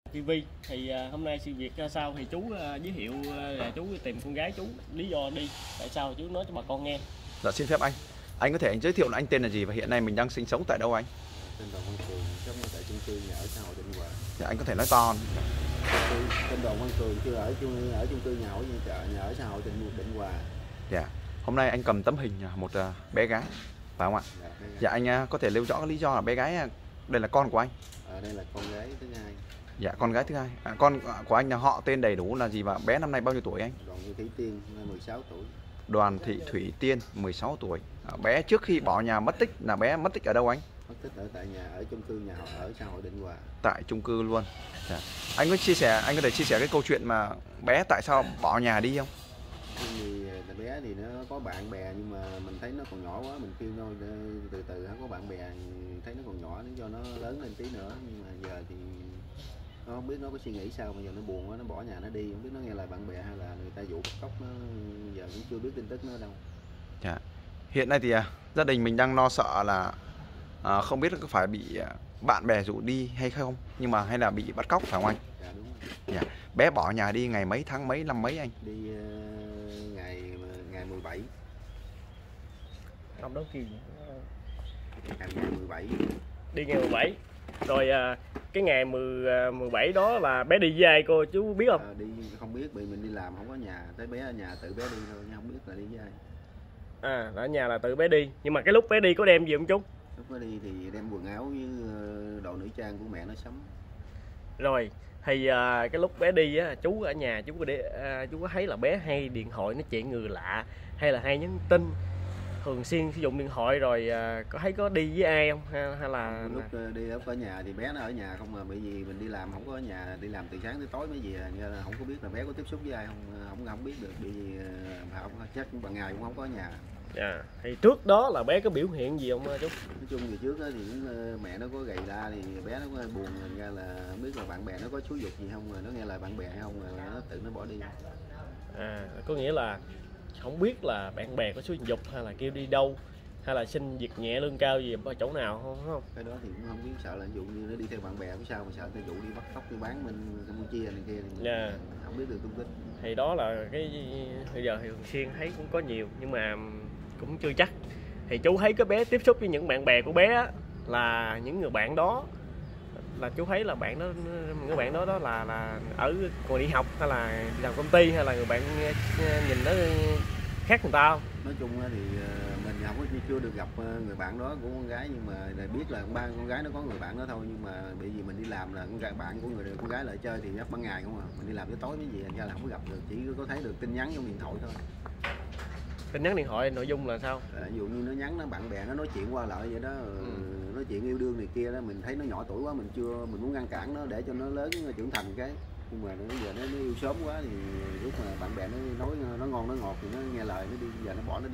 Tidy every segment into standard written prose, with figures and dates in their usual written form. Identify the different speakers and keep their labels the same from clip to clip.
Speaker 1: TV thì hôm nay sự việc ra sao thì chú giới thiệu là chú tìm con gái chú, lý do đi tại sao chú nói cho bà con nghe.
Speaker 2: Dạ xin phép anh có thể giới thiệu là anh tên là gì và hiện nay mình đang sinh sống tại đâu anh?
Speaker 3: Tên Đoàn Văn Cường, sống tại chung cư nhà ở xã hội Định Hòa.
Speaker 2: Dạ, anh có thể nói to.
Speaker 3: Tên Đoàn Văn Cường chưa ở chung cư nhà ở xã hội Định Hòa.
Speaker 2: Dạ. Hôm nay anh cầm tấm hình một bé gái phải không ạ? Dạ, anh có thể nêu rõ lý do là bé gái đây là con của anh.
Speaker 3: Đây là con gái thứ hai.
Speaker 2: Dạ, con gái thứ hai. Con của anh là họ tên đầy đủ là gì và bé năm nay bao nhiêu tuổi anh?
Speaker 3: Đoàn Thị Thủy Tiên, 16 tuổi.
Speaker 2: Đoàn Thị Thủy Tiên, 16 tuổi. Bé trước khi bỏ nhà mất tích là bé mất tích ở đâu anh?
Speaker 3: Mất tích ở chung cư nhà ở xã hội Định Hòa.
Speaker 2: Tại chung cư luôn. Dạ. Anh có thể chia sẻ cái câu chuyện mà bé tại sao bỏ nhà đi không?
Speaker 3: Thì bé thì nó có bạn bè nhưng mà mình thấy nó còn nhỏ quá, mình kêu nó từ từ nó có bạn bè, thấy nó còn nhỏ, nó cho nó lớn lên tí nữa, nhưng mà giờ thì nó không biết nó có suy nghĩ sao mà giờ nó buồn quá, nó bỏ nhà nó đi, không biết nó nghe lời bạn bè hay là người ta dụ bắt cóc nó, giờ cũng chưa biết tin tức nó đâu.
Speaker 2: Dạ. Hiện nay thì gia đình mình đang lo sợ là không biết có phải bị bạn bè dụ đi hay không, nhưng mà hay là bị bắt cóc phải không anh?
Speaker 3: Dạ đúng rồi.
Speaker 2: Dạ. Bé bỏ nhà đi ngày mấy, tháng mấy, năm mấy anh?
Speaker 3: Đi ngày 17.
Speaker 1: Ông đó kêu
Speaker 3: Ngày 17.
Speaker 1: đi ngày 17. Rồi cái ngày 17 đó là bé đi với ai cô chú biết không?
Speaker 3: Đi không biết, vì mình đi làm không có nhà, tới bé ở nhà tự bé đi thôi, nhưng không biết là đi với ai.
Speaker 1: Ở nhà là tự bé đi, nhưng mà cái lúc bé đi có đem gì không chú?
Speaker 3: Lúc bé đi thì đem quần áo với đồ nữ trang của mẹ nó sắm.
Speaker 1: Rồi thì cái lúc bé đi á, chú ở nhà chú có thấy là bé hay điện thoại nói chuyện người lạ hay là hay nhắn tin, thường xuyên sử dụng điện thoại, rồi có đi với ai không hay là
Speaker 3: lúc đi ở nhà thì bé nó ở nhà không, mà bởi vì mình đi làm không có ở nhà, đi làm từ sáng tới tối mới về, nên là không có biết là bé có tiếp xúc với ai không biết được, bởi vì không chắc bằng ngày cũng không có ở nhà.
Speaker 1: Dạ. Thì trước đó là bé có biểu hiện gì không chú?
Speaker 3: Nói chung thì trước đó thì mẹ nó có gầy la thì bé nó có buồn, ra là không biết là bạn bè nó có xúi giục gì không, rồi nó nghe lời bạn bè hay không, rồi nó tự nó bỏ đi.
Speaker 1: Có nghĩa là không biết là bạn bè có xúi giục hay là kêu đi đâu hay là xin việc nhẹ lương cao gì ở chỗ nào không?
Speaker 3: Cái đó thì cũng không biết, sợ là ví dụ như nó đi theo bạn bè cũng sao mà sợ cái vụ đi bắt cóc đi bán bên Campuchia này kia thì không biết được tung tích.
Speaker 1: Thì đó là cái bây giờ thì thường xuyên thấy cũng có nhiều nhưng mà cũng chưa chắc. Thì chú thấy cái bé tiếp xúc với những bạn bè của bé á, là những người bạn đó là chú thấy là người bạn đó là ở còn đi học hay là làm công ty, hay là người bạn nhìn nó khác người ta không?
Speaker 3: Nói chung thì mình không có chưa được gặp người bạn đó của con gái, nhưng mà để biết là con gái nó có người bạn đó thôi, nhưng mà bởi vì mình đi làm là bạn của con gái lại chơi thì ban ngày không à, mình đi làm tới tối mới về, ra là không có gặp được, chỉ có thấy được tin nhắn trong điện thoại thôi.
Speaker 1: Tin nhắn điện thoại nội dung là sao?
Speaker 3: Ví dụ như nó nhắn nó bạn bè nó nói chuyện qua lại vậy đó, nói chuyện yêu đương này kia đó, mình thấy nó nhỏ tuổi quá, mình muốn ngăn cản nó để cho nó lớn trưởng thành cái, nhưng mà bây giờ nó yêu sớm quá thì lúc mà bạn bè nó nói nó ngon nó ngọt thì nó nghe lời nó đi, giờ nó bỏ nó đi.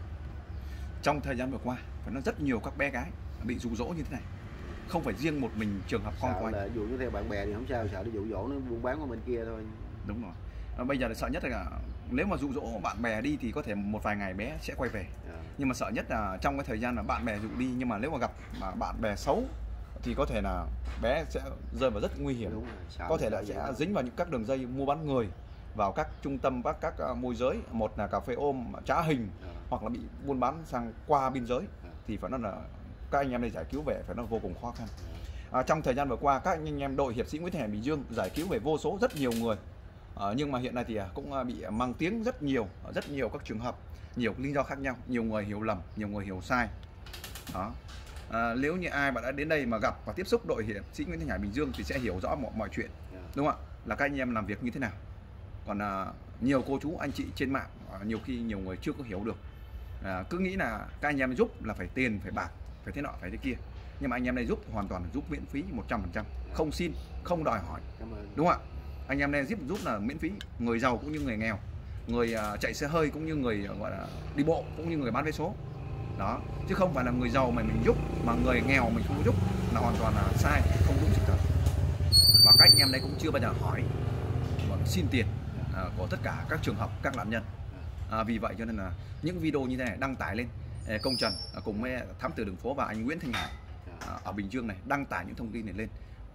Speaker 2: Trong thời gian vừa qua phải nói rất nhiều các bé gái bị dụ dỗ như thế này, không phải riêng một mình trường hợp con của anh.
Speaker 3: Là dụ như theo bạn bè thì không sao, sợ nó dụ dỗ nó buôn bán qua bên kia thôi.
Speaker 2: Đúng rồi. Bây giờ là sợ nhất là nếu mà dụ dỗ bạn bè đi thì có thể một vài ngày bé sẽ quay về. Nhưng mà sợ nhất là trong cái thời gian là bạn bè dụ đi, nhưng mà nếu mà gặp mà bạn bè xấu thì có thể là bé sẽ rơi vào rất nguy hiểm.
Speaker 3: Đúng rồi,
Speaker 2: có thể là sẽ dính vào những các đường dây mua bán người, vào các trung tâm các môi giới, một là cà phê ôm trá hình, hoặc là bị buôn bán sang qua biên giới, thì phải nói là các anh em đây giải cứu về phải nói vô cùng khó khăn. Trong thời gian vừa qua các anh em đội hiệp sĩ Nguyễn Thị Hải Bình Dương giải cứu về vô số rất nhiều người, nhưng mà hiện nay thì cũng bị mang tiếng rất nhiều các trường hợp, nhiều lý do khác nhau, nhiều người hiểu lầm, nhiều người hiểu sai đó. Nếu như ai mà đã đến đây mà gặp và tiếp xúc đội hiệp sĩ Nguyễn Thị Hải Bình Dương thì sẽ hiểu rõ mọi chuyện, đúng không ạ, là các anh em làm việc như thế nào. Còn nhiều cô chú anh chị trên mạng nhiều khi nhiều người chưa có hiểu được, cứ nghĩ là các anh em giúp là phải tiền, phải bạc, phải thế nọ, phải thế kia, nhưng mà anh em này giúp hoàn toàn là giúp miễn phí 100%, không xin, không đòi hỏi, đúng không ạ? Anh em này giúp là miễn phí, người giàu cũng như người nghèo, người chạy xe hơi cũng như người gọi là đi bộ, cũng như người bán vé số đó, chứ không phải là người giàu mà mình giúp mà người nghèo mình không giúp, là hoàn toàn là sai, không đúng sự thật. Và các anh em đây cũng chưa bao giờ hỏi xin tiền của tất cả các trường hợp các nạn nhân. Vì vậy cho nên là những video như thế này đăng tải lên, Công Trần cùng với thám tử đường phố và anh Nguyễn Thanh Hải ở Bình Dương này đăng tải những thông tin này lên,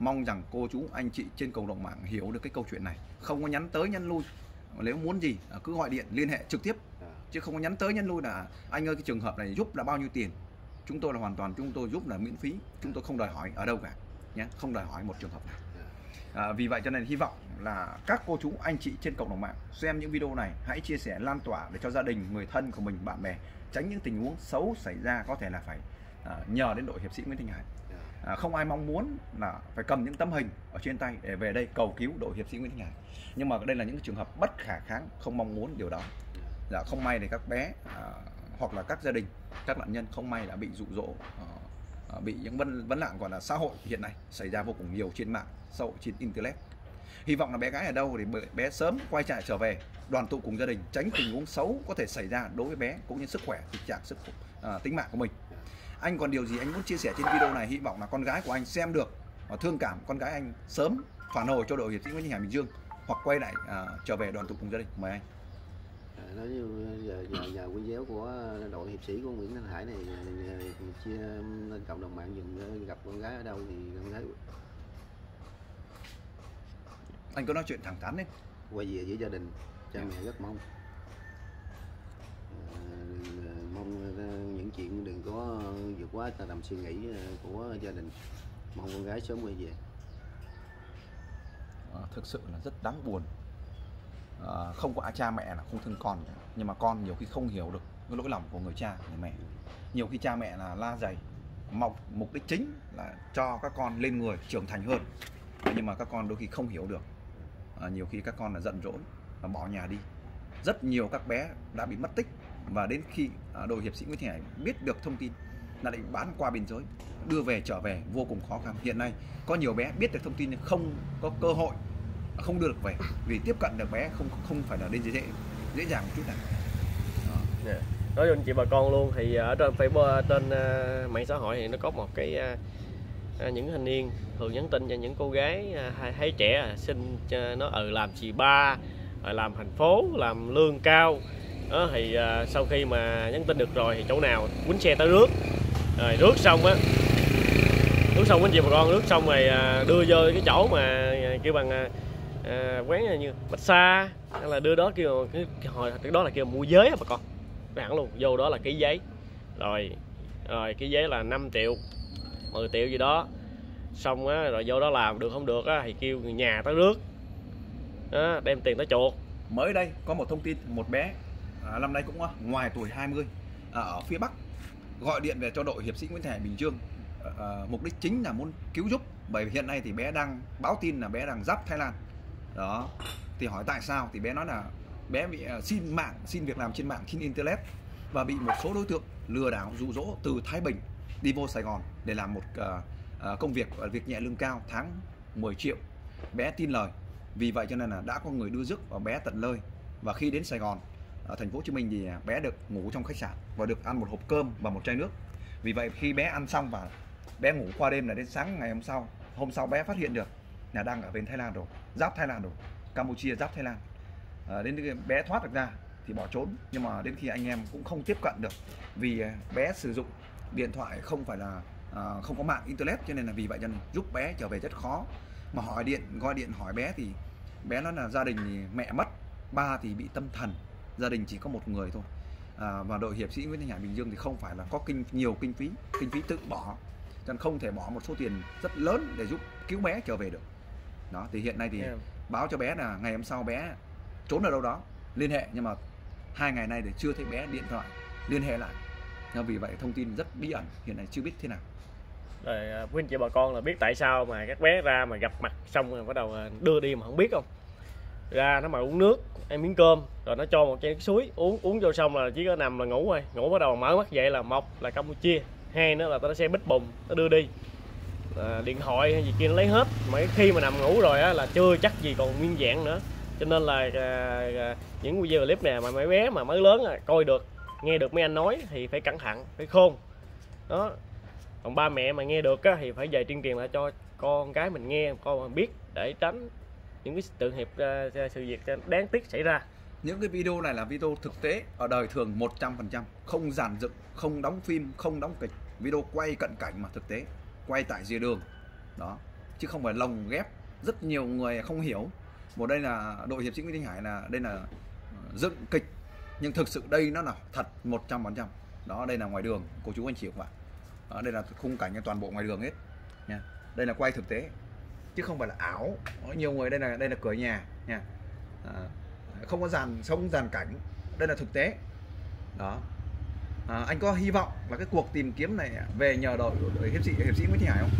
Speaker 2: mong rằng cô chú anh chị trên cộng đồng mạng hiểu được cái câu chuyện này, không có nhắn tới nhắn lui. Nếu muốn gì cứ gọi điện liên hệ trực tiếp, chứ không có nhắn tới nhắn lui là anh ơi cái trường hợp này giúp là bao nhiêu tiền. Chúng tôi là hoàn toàn chúng tôi giúp là miễn phí, chúng tôi không đòi hỏi ở đâu cả nhé, không đòi hỏi một trường hợp nào. Vì vậy cho nên hy vọng là các cô chú anh chị trên cộng đồng mạng xem những video này hãy chia sẻ lan tỏa để cho gia đình, người thân của mình, bạn bè tránh những tình huống xấu xảy ra, có thể là phải nhờ đến đội hiệp sĩ Nguyễn Thanh Hải. Không ai mong muốn là phải cầm những tấm hình ở trên tay để về đây cầu cứu đội hiệp sĩ Nguyễn Thanh Hải, nhưng mà đây là những trường hợp bất khả kháng, không mong muốn điều đó. Không may thì các bé hoặc là các gia đình, các nạn nhân không may đã bị dụ dỗ, bị những vấn nạn gọi là xã hội hiện nay xảy ra vô cùng nhiều trên mạng xã hội, trên internet. Hy vọng là bé gái ở đâu thì bé sớm quay lại trở về đoàn tụ cùng gia đình, tránh tình huống xấu có thể xảy ra đối với bé cũng như sức khỏe, tình trạng tính mạng của mình. Anh còn điều gì anh muốn chia sẻ trên video này? Hy vọng là con gái của anh xem được và thương cảm con gái anh sớm phản hồi cho đội hiệp sĩ Nguyễn Thanh Hải Bình Dương hoặc quay lại trở về đoàn tụ cùng gia đình. Mời anh.
Speaker 3: Nói như nhờ quý giáo của đội hiệp sĩ của Nguyễn Thanh Hải này chia lên cộng đồng mạng dùm, gặp con gái ở đâu thì con gái
Speaker 2: anh có nói chuyện thẳng thắn đấy,
Speaker 3: quay về với gia đình, cha mẹ rất mong những chuyện đừng có vượt quá tầm suy nghĩ của gia đình, mong con gái sớm quay về.
Speaker 2: Thực sự là rất đáng buồn. Không có cha mẹ là không thương con, nhưng mà con nhiều khi không hiểu được cái lỗi lầm của người cha, người mẹ. Nhiều khi cha mẹ là la dày, mục đích chính là cho các con lên người trưởng thành hơn, nhưng mà các con đôi khi không hiểu được. Nhiều khi các con là giận dỗi và bỏ nhà đi. Rất nhiều các bé đã bị mất tích, và đến khi đội hiệp sĩ Nguyễn Thanh Hải biết được thông tin là bị bán qua biên giới, đưa về trở về vô cùng khó khăn. Hiện nay có nhiều bé biết được thông tin nhưng không có cơ hội, không đưa được về vì tiếp cận được bé không phải là đến dễ dàng một chút nào.
Speaker 1: Nói cho anh chị bà con luôn thì ở trên Facebook, trên mạng xã hội thì nó có một cái những thanh niên thường nhắn tin cho những cô gái thấy trẻ xin nó làm xì ba, làm thành phố, làm lương cao đó, thì sau khi mà nhắn tin được rồi thì chỗ nào quýnh xe tới rước, rồi rước xong á, anh chị bà con rước xong rồi đưa vô cái chỗ mà kêu bằng quán như massage, hay là đưa đó kêu hồi đó là kêu mua giới á bà con, hẳn luôn vô đó là ký giấy, rồi ký giấy là 5 triệu 10 triệu gì đó, xong á rồi vô đó làm được không được á thì kêu người nhà tới rước đó, đem tiền tới chuột.
Speaker 2: Mới đây có một thông tin một bé năm nay cũng ngoài tuổi 20 ở phía Bắc gọi điện về cho đội hiệp sĩ Nguyễn Thanh Hải Bình Dương, mục đích chính là muốn cứu giúp, bởi vì hiện nay thì bé đang báo tin là bé đang giáp Thái Lan đó. Thì hỏi tại sao thì bé nói là bé bị xin việc làm trên mạng, trên internet, và bị một số đối tượng lừa đảo dụ dỗ từ Thái Bình đi vô Sài Gòn để làm một công việc nhẹ lương cao, tháng 10 triệu. Bé tin lời, vì vậy cho nên là đã có người đưa rước và bé tận nơi. Và khi đến Sài Gòn ở thành phố Hồ Chí Minh thì bé được ngủ trong khách sạn và được ăn một hộp cơm và một chai nước. Vì vậy khi bé ăn xong và bé ngủ qua đêm là đến sáng ngày hôm sau bé phát hiện được là đang ở bên Thái Lan rồi, giáp Thái Lan rồi, Campuchia giáp Thái Lan. Đến khi bé thoát được ra thì bỏ trốn, nhưng mà đến khi anh em cũng không tiếp cận được vì bé sử dụng điện thoại không phải là không có mạng internet, cho nên là vì vậy cho nên giúp bé trở về rất khó. Mà gọi điện hỏi bé thì bé nói là gia đình thì mẹ mất, ba thì bị tâm thần, gia đình chỉ có một người thôi. Và đội hiệp sĩ Nguyễn Thanh Hải Bình Dương thì không phải là có nhiều kinh phí tự bỏ, cho nên không thể bỏ một số tiền rất lớn để giúp cứu bé trở về được. Đó thì hiện nay thì báo cho bé là ngày hôm sau bé trốn ở đâu đó, liên hệ, nhưng mà 2 ngày nay thì chưa thấy bé điện thoại liên hệ lại. Vì vậy thông tin rất bí ẩn, hiện nay chưa biết thế nào.
Speaker 1: Rồi quý anh chị bà con là biết tại sao mà các bé ra mà gặp mặt xong rồi bắt đầu đưa đi mà không biết không? Ra nó mà uống nước, ăn miếng cơm, rồi nó cho một chén suối uống vô xong là chỉ có nằm là ngủ thôi. Ngủ bắt đầu mở mắt dậy là một là Campuchia, hai nữa là nó xe bích bùng nó đưa đi. Điện thoại hay gì kia nó lấy hết, mà khi mà nằm ngủ rồi á là chưa chắc gì còn nguyên vẹn nữa. Cho nên là những video clip này mà mấy bé mà mới lớn coi được, nghe được mấy anh nói thì phải cẩn thận, phải khôn đó. Còn ba mẹ mà nghe được á, thì phải về tuyên truyền lại cho con cái mình nghe, con mình biết, để tránh những cái trường hợp sự việc đáng tiếc xảy ra.
Speaker 2: Những cái video này là video thực tế ở đời thường 100%, không dàn dựng, không đóng phim, không đóng kịch, video quay cận cảnh mà thực tế, quay tại rìa đường đó, chứ không phải lồng ghép. Rất nhiều người không hiểu. Một đây là đội hiệp sĩ Nguyễn Thanh Hải là đây là dựng kịch, nhưng thực sự đây nó là thật 100%. Đó, đây là ngoài đường, cô chú anh chị không ạ? Đó, đây là khung cảnh toàn bộ ngoài đường hết nha. Đây là quay thực tế chứ không phải là ảo. Có nhiều người đây là cửa nhà nha. Không có dàn cảnh, đây là thực tế. Đó. Anh có hy vọng là cái cuộc tìm kiếm này về nhờ đội hiệp sĩ Nguyễn Thanh Hải không?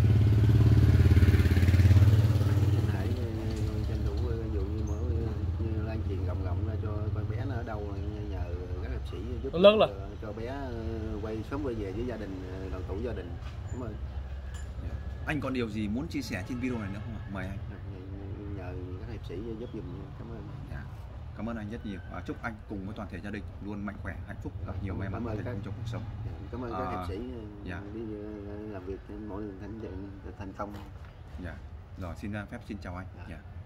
Speaker 3: Hải tranh thủ ví dụ như mỗi như lan truyền rộng ra cho con bé nó ở đâu, nhờ các hiệp sĩ giúp
Speaker 1: lớn lên
Speaker 3: cho bé quay sớm quay về với gia đình, đoàn tụ gia đình. Cảm ơn.
Speaker 2: Anh còn điều gì muốn chia sẻ trên video này nữa không ạ? Mời anh.
Speaker 3: Nhờ các hiệp sĩ giúp giùm. Cảm ơn.
Speaker 2: Cảm ơn anh rất nhiều. Chúc anh cùng với toàn thể gia đình luôn mạnh khỏe, hạnh phúc, gặp nhiều may mắn và thành công trong cuộc sống.
Speaker 3: Cảm ơn các hiệp sĩ đi làm việc mỗi thành công.
Speaker 2: Rồi, xin phép xin chào anh.